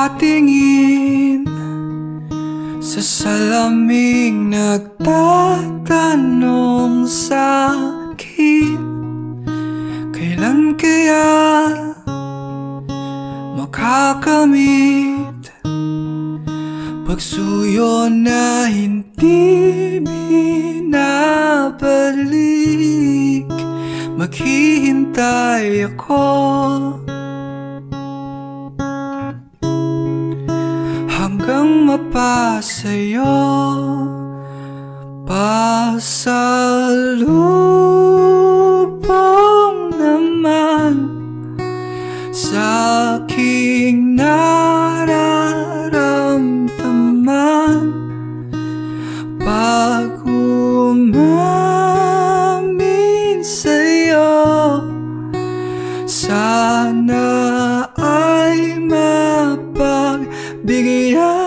nakatingin sa salaming nagtatanong sa'kin, kailan kaya makakamit pagsuyo na hindi binabalik? Maghihintay ako hanggang mapasayo, pasalubong naman sa aking nararamdaman pag umamin sa'yo. Sana ay mapagbigyan